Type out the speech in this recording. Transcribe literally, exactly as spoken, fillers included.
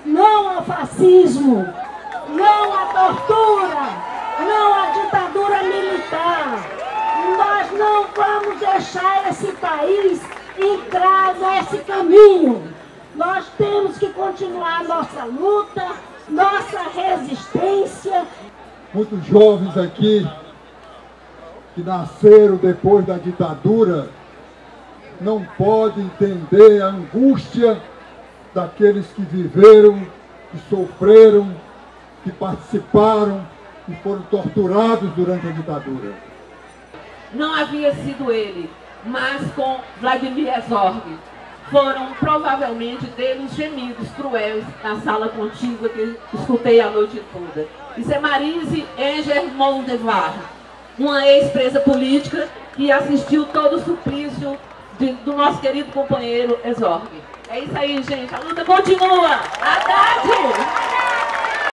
não ao fascismo, não à tortura, não à ditadura militar. Nós não vamos deixar esse país entrar nesse caminho. Nós temos que continuar nossa luta, nossa resistência. Muitos jovens aqui que nasceram depois da ditadura não podem entender a angústia daqueles que viveram, que sofreram, que participaram e foram torturados durante a ditadura. Não havia sido ele, mas com Vladimir Herzog. Foram provavelmente dele os gemidos cruéis na sala contígua que escutei a noite toda. Isso é Marise Enger Moldevar, uma ex-presa política que assistiu todo o suplício de, do nosso querido companheiro Herzog. É isso aí, gente. A luta continua!